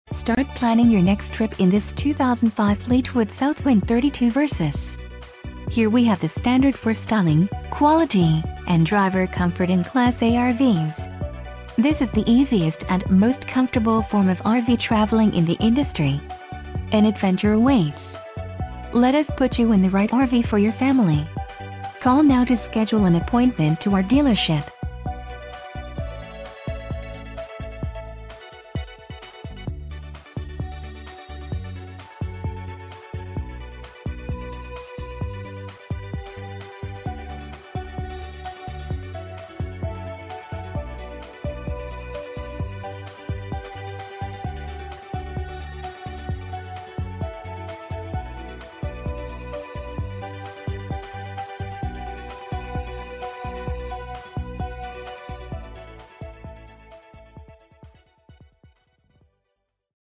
Start planning your next trip in this 2005 Fleetwood Southwind 32VS. Here we have the standard for styling, quality, and driver comfort in Class A RVs. This is the easiest and most comfortable form of RV traveling in the industry. An adventure awaits. Let us put you in the right RV for your family. Call now to schedule an appointment to our dealership.